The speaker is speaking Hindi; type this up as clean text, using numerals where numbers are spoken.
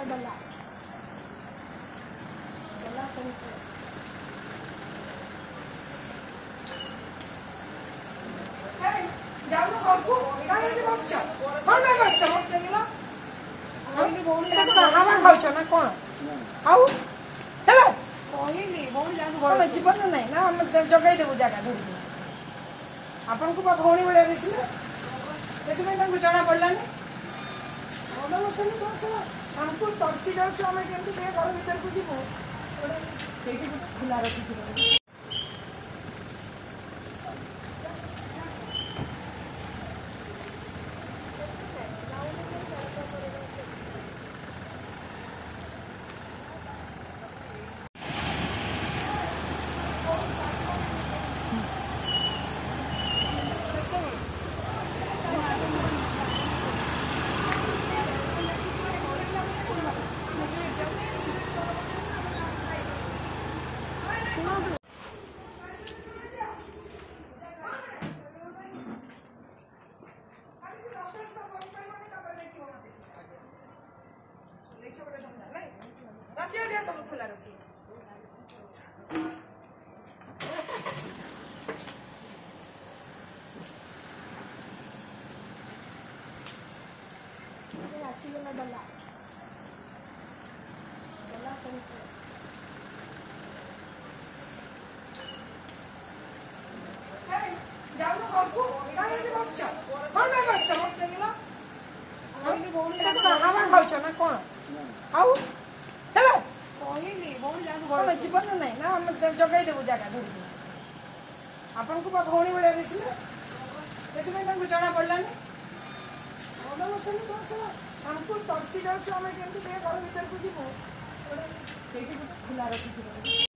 गला गला जाऊन घरको काहे बसछ कोन में बसछ मत गेला कहली भौणी खावा खाउछ ना कोन आउ हेलो कहली भौणी जाऊ घर जीवन नहीं ना हम जगाई देबु जागा धरि आपन को भौणी बड़े दिसिले सेति में तंग जना पड़लानी ओडमसन दोस हमको तड़सी जाउ हम केंति के घर भीतर को जीवो सेति खुला रखी सब खुला रखी आसीगला गला गला जाऊन घरको काहे बसछ कोन में बसछ मत गेला कहली भौणी खावा खाउछ ना कोन आउ हेलो कहली भौणी जाऊ घर जीवन नहीं ना हम जगाई देबु जागा धरि आपन को भौणी बड़े दिसिले सेति में तंग जना पड़लानी ओडमसन दोस हमको तड़सी जाउ हम केंति के घर भीतर को जीवो सेति खुला रखी